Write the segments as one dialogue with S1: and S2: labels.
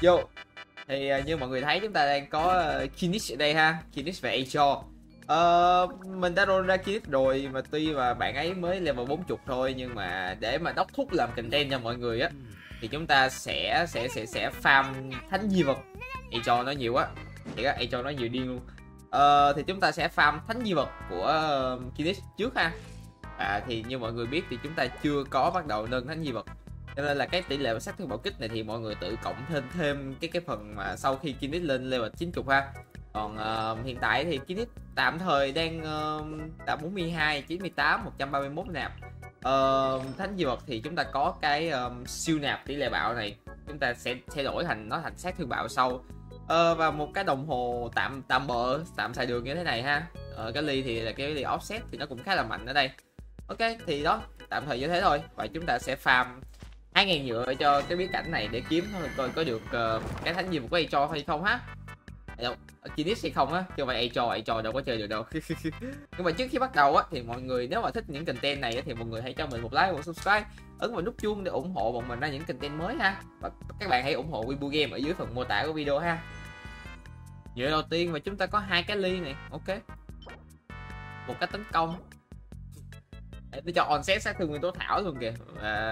S1: Vô thì như mọi người thấy chúng ta đang có Kinix ở đây ha, Kinix và Acho. Mình đã roll ra Kinix rồi mà tuy mà bạn ấy mới level 40 thôi, nhưng mà để mà đốc thúc làm content cho mọi người á thì chúng ta sẽ farm thánh di vật. Acho nói nhiều quá, thì á Acho nói nhiều điên luôn. Thì chúng ta sẽ farm thánh di vật của Kinix trước ha. Thì như mọi người biết thì chúng ta chưa có bắt đầu nâng thánh di vật, cho nên là cái tỷ lệ sát thương bạo kích này thì mọi người tự cộng thêm cái phần mà sau khi Kinix lên level 90 ha. Còn hiện tại thì Kinix tạm thời đang đã 42, 98, 131 nạp. Thánh di vật thì chúng ta có cái siêu nạp tỷ lệ bạo này, chúng ta sẽ thay đổi thành nó thành sát thương bạo sau. Và một cái đồng hồ tạm bợ tạm xài đường như thế này ha. Cái ly thì là cái ly offset thì nó cũng khá là mạnh ở đây. Ok thì đó, tạm thời như thế thôi. Và chúng ta sẽ farm 2.000 nhựa cho cái bí cảnh này để kiếm thôi, coi có được cái thánh gì một cái Acho hay không ha. Đâu, Kinix hay không á, chứ không phải Acho đâu có chơi được đâu. Nhưng mà trước khi bắt đầu á thì mọi người nếu mà thích những content này á, thì mọi người hãy cho mình một like, một subscribe, ấn vào nút chuông để ủng hộ bọn mình ra những content mới ha. Và các bạn hãy ủng hộ Weibo Game ở dưới phần mô tả của video ha. Nhựa đầu tiên và chúng ta có hai cái ly này, ok. Một cách tấn công. Để cho onset sát thương nguyên tố thảo luôn kìa.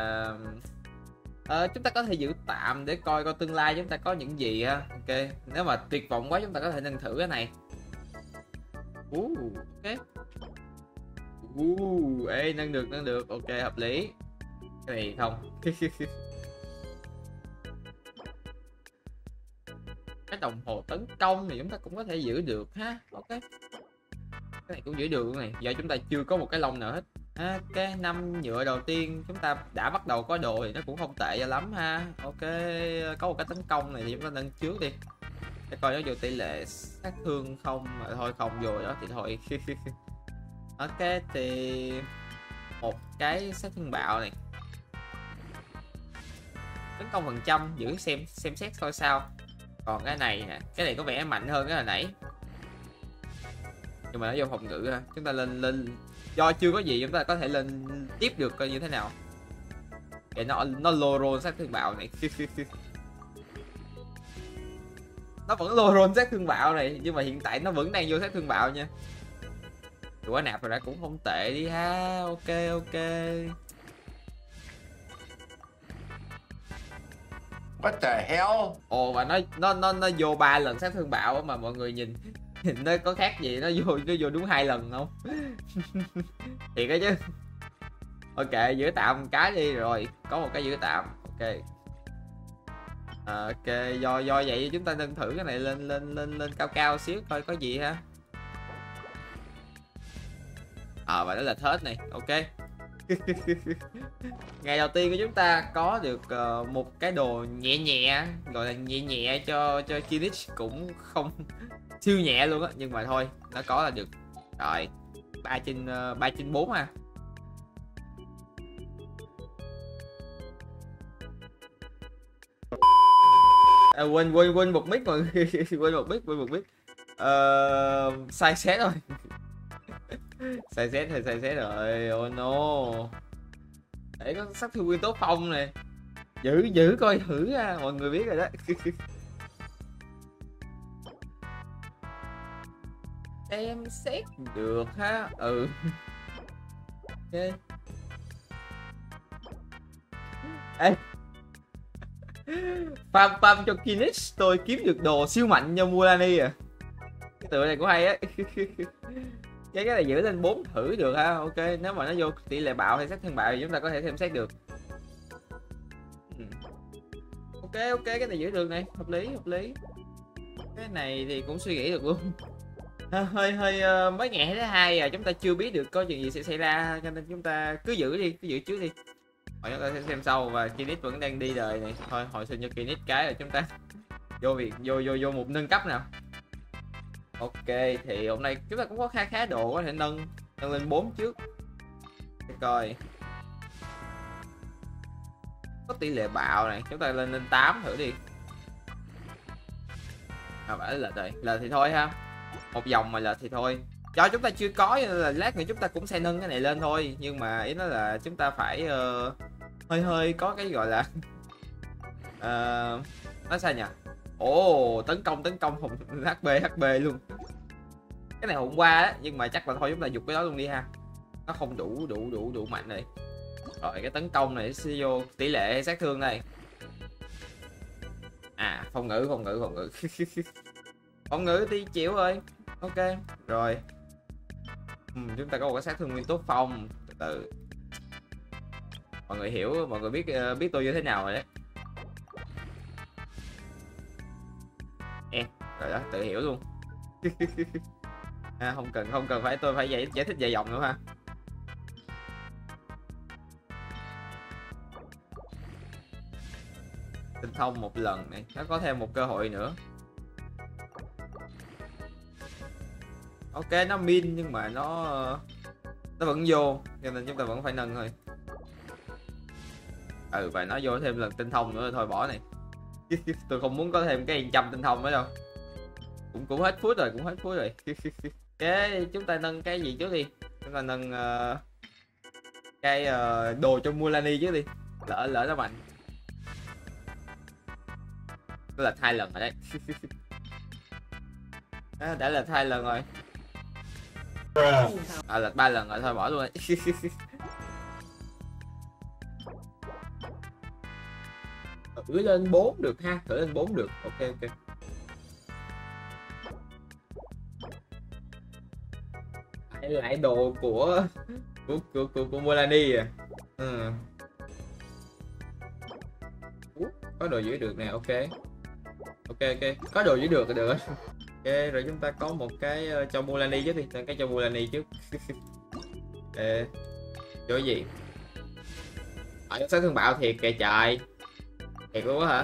S1: Chúng ta có thể giữ tạm để coi tương lai chúng ta có những gì ha. Ok, nếu mà tuyệt vọng quá chúng ta có thể nâng thử cái này. Ok. Ê, nâng được, ok, hợp lý. Cái này không. Cái đồng hồ tấn công thì chúng ta cũng có thể giữ được ha. Ok, cái này cũng giữ được này, do chúng ta chưa có một cái lông nào hết. Ok, 5 nhựa đầu tiên chúng ta đã bắt đầu có đồ thì nó cũng không tệ cho lắm ha. Ok, có một cái tấn công này thì chúng ta nâng trước đi để coi nó vô tỷ lệ sát thương không, mà thôi không vô đó thì thôi. Ok thì một cái sát thương bạo này, tấn công phần trăm giữ xem xét coi sao. Còn cái này nè, cái này có vẻ mạnh hơn cái hồi nãy, nhưng mà nó vô phòng ngự ha. Chúng ta lên do chưa có gì chúng ta có thể lên tiếp được coi như thế nào. Để nó low roll sát thương bạo này. Nó vẫn low roll sát thương bạo này, nhưng mà hiện tại nó vẫn đang vô sát thương bạo nha. Quả nạp rồi đã cũng không tệ đi ha. Ok.
S2: What the hell?
S1: Ồ, và nó vô 3 lần sát thương bạo mà mọi người nhìn nó có khác gì, nó vô đúng 2 lần không? Thiệt đó chứ. Ok, giữ tạm cái đi, rồi có một cái giữ tạm. Ok. Ok, do vậy chúng ta nâng thử cái này lên cao xíu coi có gì ha. Và đó là thớt này. Ok. Ngày đầu tiên của chúng ta có được một cái đồ nhẹ, gọi là nhẹ cho Kinix, cũng không siêu nhẹ luôn á, nhưng mà thôi nó có là được rồi. 3/4 ha. Quên một mic mọi người. quên một mic. Sai set rồi. sai set rồi. Oh no. Để có sát thương nguyên tố phong này, giữ coi thử nha, mọi người biết rồi đó. Em xét được ha. Ok. Ê, farm cho Kinix tôi kiếm được đồ siêu mạnh cho Mulani à. Cái tựa này cũng hay á. Cái này giữ lên 4 thử được ha. Ok, nếu mà nó vô tỷ lệ bạo hay sát thương bạo thì chúng ta có thể xem xét được. Ok, cái này giữ được này, hợp lý. Cái này thì cũng suy nghĩ được luôn. Hơi mới ngày thứ 2 à, chúng ta chưa biết được có chuyện gì sẽ xảy ra, cho nên chúng ta cứ giữ trước đi. Rồi chúng ta sẽ xem sau. Và Kinix vẫn đang đi đời này, thôi hồi sinh cho Kinix cái rồi chúng ta vô một nâng cấp nào. Ok, thì hôm nay chúng ta cũng có khá đồ có thể nâng lên 4 trước. Để coi có tỷ lệ bạo này, chúng ta lên 8 thử đi. Phải là thì thôi ha. Một vòng mà là thì thôi, cho chúng ta chưa có nên là lát nữa chúng ta cũng sẽ nâng cái này lên thôi. Nhưng mà ý nó là chúng ta phải hơi có cái gọi là Nói sao nhỉ? Ồ, tấn công không HP luôn. Cái này hôm qua á, nhưng mà chắc là thôi chúng ta dục cái đó luôn đi ha. Nó không đủ mạnh này. Rồi cái tấn công này sẽ vô tỷ lệ sát thương này. À, phòng ngự. Phòng ngự tí chịu ơi. Ok, rồi. Chúng ta có một cái sát thương nguyên tố phong. Từ từ. Mọi người hiểu, mọi người biết tôi như thế nào rồi đấy. Rồi đó, tự hiểu luôn. Không cần phải tôi phải giải thích dài dòng nữa ha. Tinh thông một lần này, nó có thêm một cơ hội nữa. Ok, nó min nhưng mà nó vẫn vô, cho nên chúng ta vẫn phải nâng thôi. Và nó vô thêm lần tinh thông nữa thôi bỏ này. Tôi không muốn có thêm cái 100 tinh thông nữa đâu. Cũng hết phút rồi. Ok, chúng ta nâng cái gì trước đi. Chúng ta nâng cái đồ cho Mulani trước đi. Lỡ nó mạnh. Đó là 2 lần rồi đấy. Đã là 2 lần rồi. Là 3 lần rồi thôi bỏ luôn đấy. Thử lên 4 được ha, thử lên 4 được. Ok. Lại đồ của Mulani à. Có đồ giữ được nè. Ok, có đồ giữ được là được. Ok, rồi chúng ta có một cái cho Mulani trước đi, cái cho Mulani trước. Chỗ gì? Ở sát thương bạo thiệt kìa trời. Thiệt luôn á hả?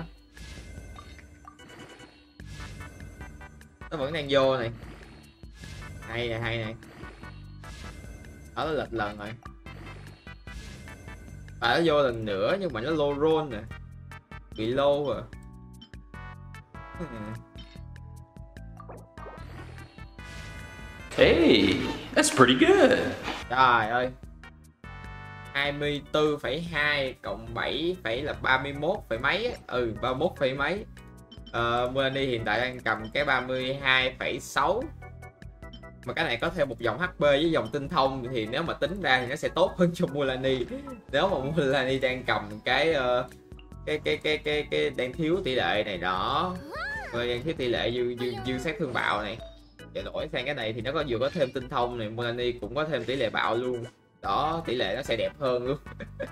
S1: Nó vẫn đang vô này. Hay này. Đó, nó lệch lần rồi. Nó vô lần nữa nhưng mà nó low roll nè. Bị low à.
S3: Hey, that's pretty good.
S1: Trời ơi. 24,2 cộng 7 phẩy là 31 phẩy mấy á. 31 phẩy mấy. Mulani hiện tại đang cầm cái 32,6. Mà cái này có thêm một dòng HP với dòng tinh thông thì nếu mà tính ra thì nó sẽ tốt hơn cho Mulani. Nếu mà Mulani đang cầm cái đang thiếu tỷ lệ này đó. Đang thiếu tỷ lệ dư sát thương bạo này. Để đổi sang cái này thì nó vừa có thêm tinh thông này, Mulani cũng có thêm tỷ lệ bạo luôn. Đó, tỷ lệ nó sẽ đẹp hơn luôn.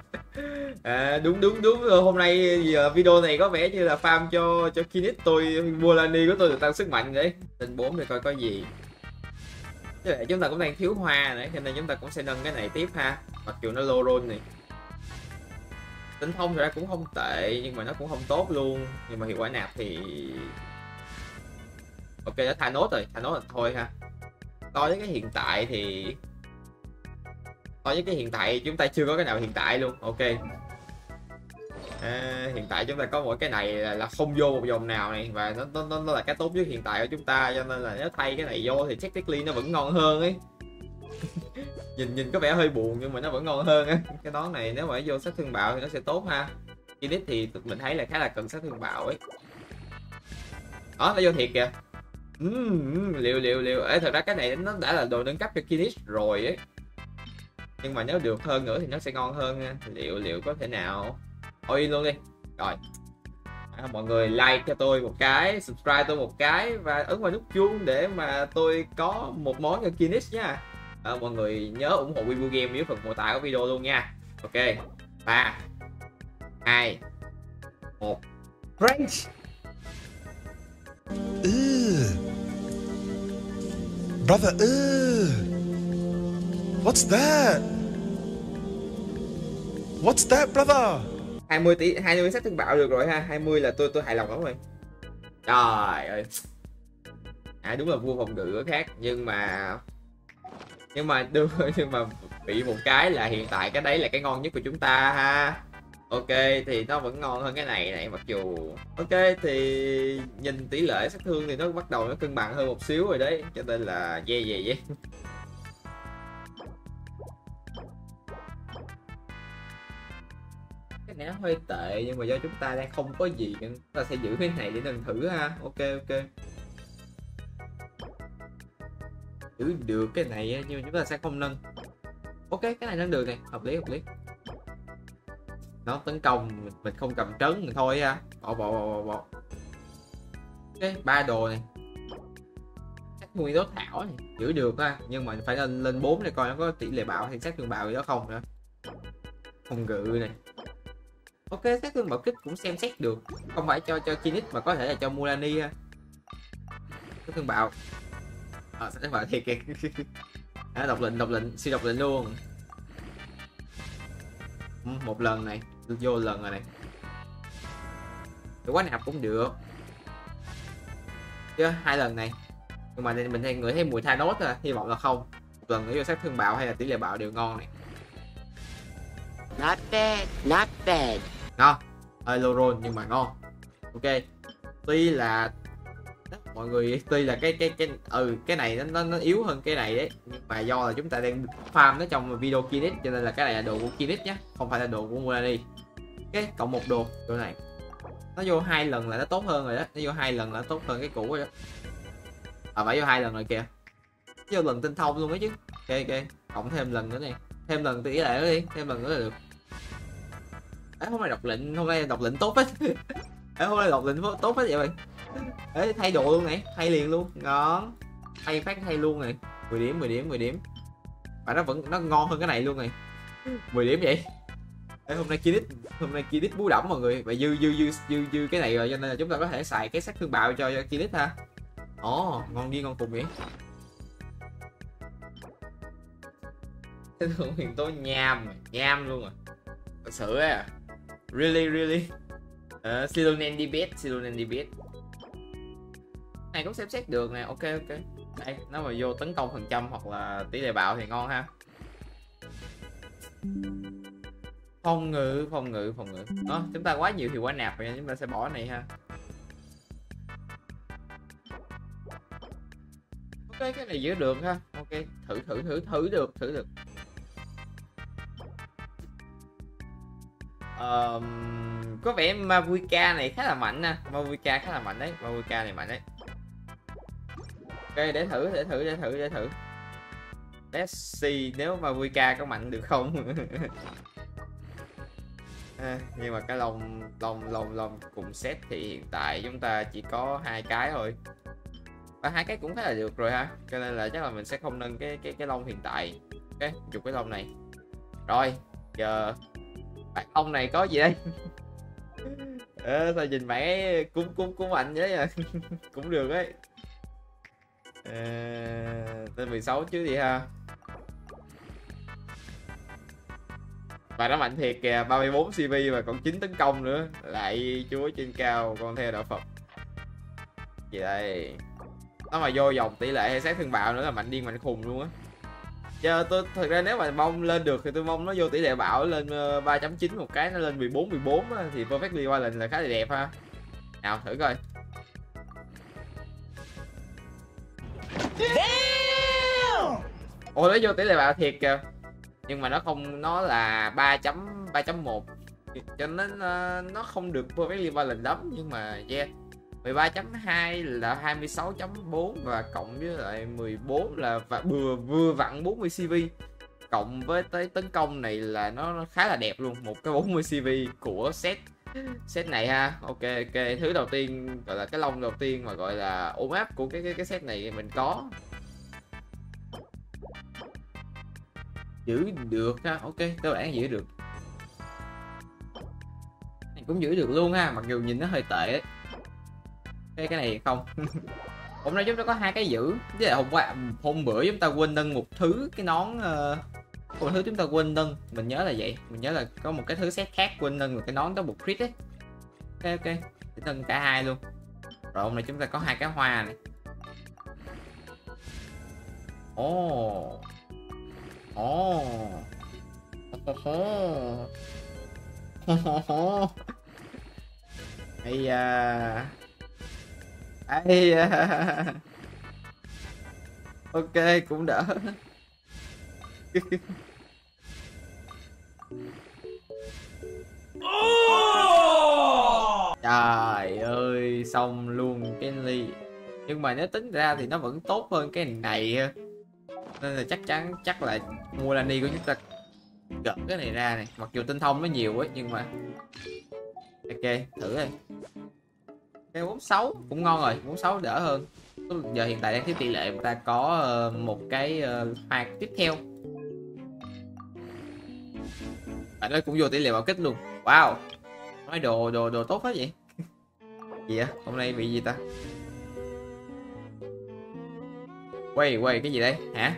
S1: Đúng hôm nay giờ video này có vẻ như là farm cho Kinect Mulani của tôi được tăng sức mạnh đấy. Tên 4 thì coi có gì. Chứ lại chúng ta cũng đang thiếu hoa nữa, cho nên chúng ta cũng sẽ nâng cái này tiếp ha. Mặc dù nó low roll này. Tinh thông thì ra cũng không tệ nhưng mà nó cũng không tốt luôn. Nhưng mà hiệu quả nạp thì ok, nó Thanos rồi, Thanos là thôi ha. So với cái hiện tại chúng ta chưa có cái nào hiện tại luôn. Ok. Hiện tại chúng ta có mỗi cái này là không vô một dòng nào này, và nó là cái tốt nhất hiện tại của chúng ta, cho nên là nếu thay cái này vô thì technically nó vẫn ngon hơn ấy. nhìn có vẻ hơi buồn nhưng mà nó vẫn ngon hơn á. Cái nón này nếu mà vô sát thương bạo thì nó sẽ tốt ha. Kinect thì mình thấy là khá là cần sát thương bạo ấy. Đó, nó vô thiệt kìa. Liệu thật ra cái này nó đã là đồ nâng cấp cho Kinect rồi ấy, nhưng mà nếu được hơn nữa thì nó sẽ ngon hơn nha. Liệu có thể nào ôi luôn đi. Rồi mọi người like cho tôi một cái, subscribe tôi một cái và ấn vào nút chuông để mà tôi có một món cho Kinect nha. Mọi người nhớ ủng hộ Weibo Game dưới phần mô tả của video luôn nha. Ok, 3 2 1 Range.
S4: Brother, what's that? What's that, brother?
S1: 20 sát thương bạo được rồi ha. 20 là tôi hài lòng lắm rồi. Trời ơi. Đúng là vua phòng ngự khác, nhưng mà bị một cái là hiện tại cái đấy là cái ngon nhất của chúng ta ha. Ok, thì nó vẫn ngon hơn cái này mặc dù ok thì nhìn tỷ lệ sát thương thì nó bắt đầu nó cân bằng hơn một xíu rồi đấy, cho nên là yeah. Cái này nó hơi tệ nhưng mà do chúng ta đang không có gì nên chúng ta sẽ giữ cái này để nâng thử ha. Ok ok, giữ được cái này nhưng mà chúng ta sẽ không nâng. Ok, cái này nâng được này, hợp lý hợp lý. Nó tấn công mình không cầm trấn mình thôi ha. Bỏ. Ok, 3 đồ này, sát nguyên tố thảo này giữ được ha, nhưng mà phải lên 4 để coi nó có tỷ lệ bạo hay sát thương bạo gì đó không nữa. Không ngự này. Ok, sát thương bạo kích cũng xem xét được, không phải cho Kinix mà có thể là cho Mulani ha. Sát thương bạo, sát thương bạo thiệt kìa. Độc lệnh siêu độc lệnh luôn. Một lần này, vô lần rồi này. Cái quá nạp cũng được chứ, 2 lần này. Nhưng mà mình hay ngửi thấy mùi Thanos à, hy vọng là không. Một lần nữa vô sát thương bạo hay là tỷ lệ bạo đều ngon này.
S5: Not bad.
S1: Ngon, hơi low roll nhưng mà ngon. Ok, tuy là mọi người, tuy là cái này nó yếu hơn cái này đấy, nhưng mà do là chúng ta đang farm nó trong video Kinix cho nên là cái này là đồ của Kinix nhé, không phải là đồ của Mulani. Cái cộng một đồ này nó vô 2 lần là nó tốt hơn rồi đó, nó vô 2 lần là nó tốt hơn cái cũ rồi đó. Phải vô 2 lần rồi kìa, vô lần tinh thông luôn đó chứ. Ok, cộng thêm lần nữa này, thêm lần tỷ lệ nữa đi, thêm lần nữa là được. Hôm nay đọc lệnh tốt hết. Hôm nay đọc lệnh tốt hết vậy mày. Đấy, thay đồ luôn này, thay liền luôn, ngon. Thay luôn này, 10 điểm. Và nó ngon hơn cái này luôn này. 10 điểm vậy. Đấy, hôm nay Kinix bú đẫm mọi người, và dư cái này rồi cho nên là chúng ta có thể xài cái sát thương bạo cho Kinix ha. Ngon đi ngon cùng vậy. Huyền tố nham luôn à. Thật sự á. Really. Silunan debate. Này cũng xem xét được nè. Ok. Đây, nó mà vô tấn công phần trăm hoặc là tỷ lệ bạo thì ngon ha. Phòng ngự. Chúng ta quá nhiều thì quá nạp rồi nên chúng ta sẽ bỏ này ha. Ok, cái này giữ được ha. Ok, thử được. Có vẻ Mavuika này khá là mạnh nè. Mavuika này mạnh đấy. Ok, để thử. Let's see nếu Mavuika có mạnh được không. Nhưng mà cái lông cùng set thì hiện tại chúng ta chỉ có 2 cái thôi, và 2 cái cũng khá là được rồi ha, cho nên là chắc là mình sẽ không nâng cái lông hiện tại. Ok, chụp cái lông này rồi. Giờ bạn ông này có gì đây? Sao nhìn bạn ấy cũng mạnh vậy à. Cũng được ấy. Tên 16 chứ gì ha. Và nó mạnh thiệt kìa, 34 CV và còn 9 tấn công nữa. Lại chúa trên cao, con theo đạo Phật. Gì đây? Nó mà vô vòng tỷ lệ hay sát thương bạo nữa là mạnh điên mạnh khùng luôn á. Giờ tôi thật ra nếu mà mong lên được thì tôi mong nó vô tỷ lệ bạo lên 3.9 một cái, nó lên 14 á, thì Perfectly Violent là khá là đẹp ha. Nào thử coi. Ồ, nó vô tỷ lệ bạo thiệt kìa. Nhưng mà nó không, nó là 3.1 cho nên nó không được Perfectly Violent lắm, nhưng mà yeah. 13.2 là 26.4 và cộng với lại 14 là vừa vặn 40 CV, cộng với tới tấn công này là nó khá là đẹp luôn, một cái 40 CV của set này ha. Ok, thứ đầu tiên gọi là cái lông đầu tiên mà gọi là ôm áp của cái set này mình có. Giữ được ha. Ok, cơ bản giữ được. Này cũng giữ được luôn ha, mặc dù nhìn nó hơi tệ ấy. Cái này không. Hôm nay chúng ta có 2 cái giữ, với lại hôm bữa chúng ta quên nâng một thứ cái nón, một thứ chúng ta quên nâng, mình nhớ là vậy, mình nhớ là có một cái thứ set khác quên nâng một cái nón đó, một crit ấy. Ok, để nâng cả 2 luôn. Rồi hôm nay chúng ta có 2 cái hoa này. Ây da. Ok, cũng đỡ. Trời ơi, xong luôn cái ly. Nhưng mà nếu tính ra thì nó vẫn tốt hơn cái này ha. Nên là chắc là Mulanny của chúng ta gỡ cái này ra này. Mặc dù tinh thông nó nhiều ấy nhưng mà ok, thử đi. Cái 46 cũng ngon rồi, 46 đỡ hơn. Giờ hiện tại đang thiếu tỷ lệ, người ta có một cái hoa tiếp theo. Bạn nói cũng vô tỷ lệ bạo kích luôn. Wow. Nói đồ tốt hết vậy. Gì á? Hôm nay bị gì ta? Quay cái gì đây? Hả?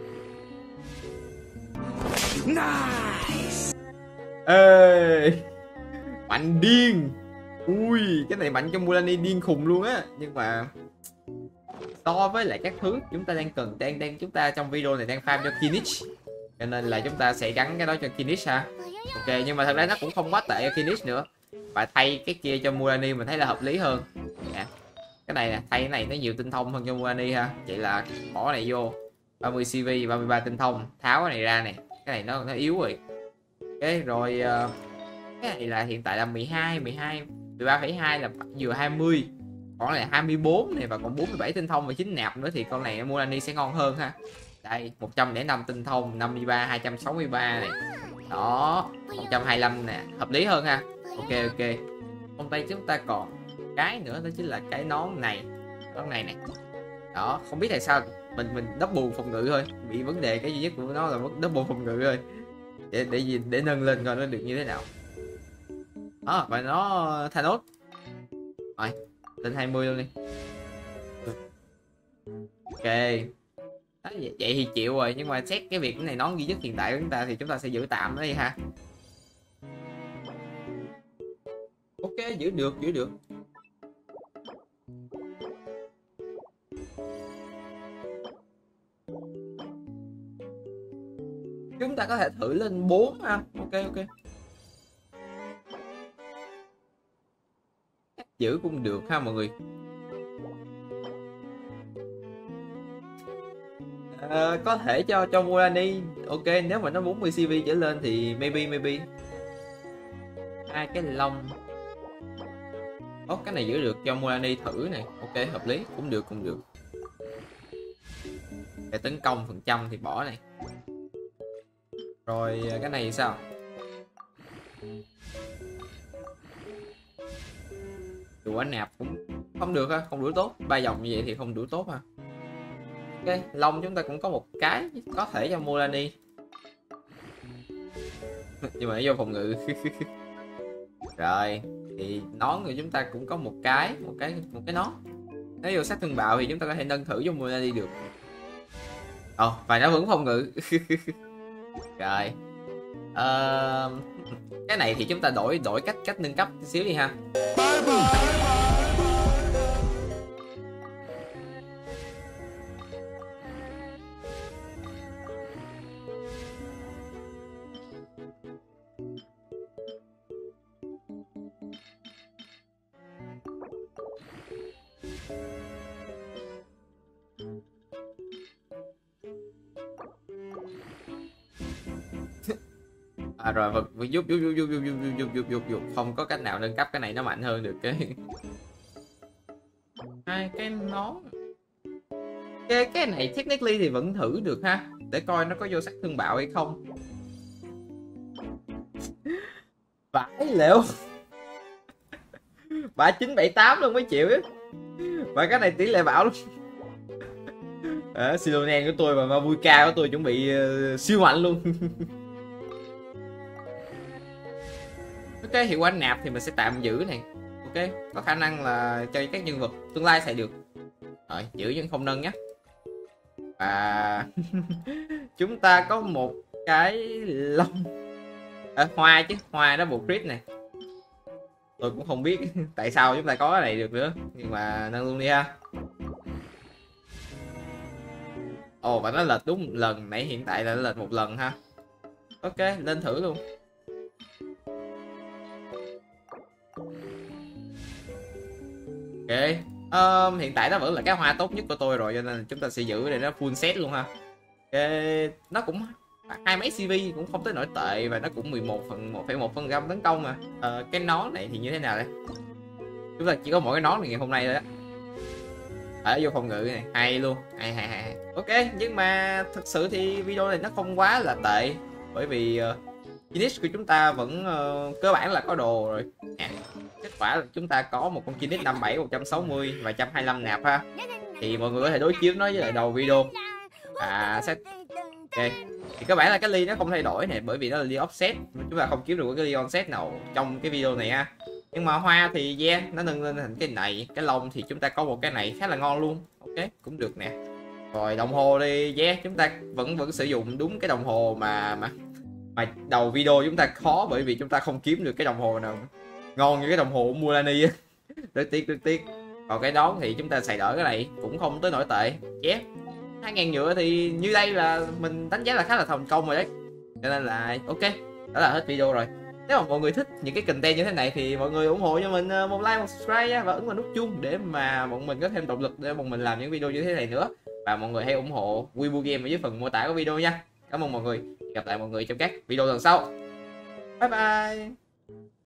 S1: Nice. Ê. Mạnh điên. Ui, cái này mạnh cho Mulanny điên khùng luôn á. Nhưng mà so với lại các thứ chúng ta đang cần, chúng ta trong video này đang farm cho Kinich, cho nên là chúng ta sẽ gắn cái đó cho Kinich ha. Ok, nhưng mà thật ra nó cũng không quá tệ cho Kinich nữa, và thay cái kia cho Mulanny mình thấy là hợp lý hơn. Cái này nè, thay cái này nó nhiều tinh thông hơn cho Mulanny ha. Vậy là bỏ này vô 30 CV 33 tinh thông, tháo cái này ra này, cái này nó yếu rồi. Cái rồi cái này là hiện tại là 13,2 là vừa 20, còn lại 24 này, và còn 47 tinh thông và 9 nạp nữa thì con này Mulanny sẽ ngon hơn ha. Đây 105 tinh thông, 53 263 này đó, 125 nè, hợp lý hơn ha. Ok. Trong tay chúng ta còn cái nữa, đó chính là cái nón này nè đó. Không biết tại sao mình double phòng ngự thôi, bị vấn đề cái duy nhất của nó là double phòng ngự thôi, để nâng lên coi nó được như thế nào. Và nó Thanos rồi lên 20 luôn đi. Ok đó, vậy thì chịu rồi. Nhưng mà xét cái việc cái này nón duy nhất hiện tại của chúng ta thì chúng ta sẽ giữ tạm nó đi ha. Ok, giữ được. Chúng ta có thể thử lên 4 ha. Ok. Giữ cũng được ha mọi người. Có thể cho Mulanny. Ok, nếu mà nó 40 CV trở lên thì maybe. Hai cái lông. Cái này giữ được, cho Mulanny thử này. Ok, hợp lý, cũng được. Để tấn công phần trăm thì bỏ này. Rồi cái này sao? Quả nạp cũng không được ha, không đủ tốt. 3 dòng như vậy thì không đủ tốt ha. Ok, lông chúng ta cũng có một cái có thể cho Mulanny. Nhưng mà nó vô phòng ngự. Rồi, thì nón của chúng ta cũng có một cái nón. Nếu vô sát thương bạo thì chúng ta có thể nâng thử cho Mulanny được. Và nó vẫn phòng ngự. Rồi. Cái này thì chúng ta đổi cách nâng cấp tí xíu đi ha. Rồi giúp không có cách nào nâng cấp cái này nó mạnh hơn được cái hai cái nón. Cái này technically thì vẫn thử được ha, để coi nó có vô sát thương bạo hay không. Vãi liệu 3978 luôn mới chịu á. Và cái này tỷ lệ bạo luôn. Silonen của tôi và Mabuka của tôi chuẩn bị siêu mạnh luôn. Ok, hiệu quả nạp thì mình sẽ tạm giữ này. Ok, có khả năng là cho các nhân vật tương lai xài được. Rồi, giữ nhưng không nâng nhé. Và chúng ta có một cái lông hoa chứ, hoa double crit này. Tôi cũng không biết tại sao chúng ta có cái này được nữa, nhưng mà nâng luôn đi ha. Và nó lệch đúng một lần, nãy hiện tại là nó lệch một lần ha. Ok, lên thử luôn. Ok, hiện tại nó vẫn là cái hoa tốt nhất của tôi rồi, cho nên chúng ta sẽ giữ để nó full set luôn ha. Ok, nó cũng hai mấy CV cũng không tới nổi tệ, và nó cũng 1,1% tấn công mà. Cái nón này thì như thế nào đây? Chúng ta chỉ có mỗi cái nón này ngày hôm nay thôi á. Ở vô phòng ngự này hay luôn, hay. Ok, nhưng mà thực sự thì video này nó không quá là tệ, bởi vì Kinix của chúng ta vẫn cơ bản là có đồ rồi. Kết quả là chúng ta có một con Kinix 57, 160 và 125 nạp ha. Thì mọi người có thể đối chiếu nó với lại đầu video. Ok, thì các bạn là cái ly nó không thay đổi này, bởi vì nó là ly offset, chúng ta không kiếm được cái ly onset nào trong cái video này ha. Nhưng mà hoa thì nó nâng lên thành cái này, cái lông thì chúng ta có một cái này khá là ngon luôn. Ok, cũng được nè. Rồi đồng hồ đi, chúng ta vẫn sử dụng đúng cái đồng hồ mà đầu video chúng ta khó, bởi vì chúng ta không kiếm được cái đồng hồ nào ngon như cái đồng hồ Mulani á. Rất tiếc. Còn cái nón thì chúng ta xài đỡ cái này cũng không tới nổi tệ. 2.000 nhựa thì như đây là mình đánh giá là khá là thành công rồi đấy. Cho nên là ok, đó là hết video rồi. Nếu mà mọi người thích những cái content như thế này thì mọi người ủng hộ cho mình một like, một subscribe nha, và ấn vào nút chuông để mà bọn mình có thêm động lực để bọn mình làm những video như thế này nữa. Và mọi người hãy ủng hộ Weibo Game ở dưới phần mô tả của video nha. Cảm ơn mọi người. Gặp lại mọi người trong các video lần sau. Bye bye.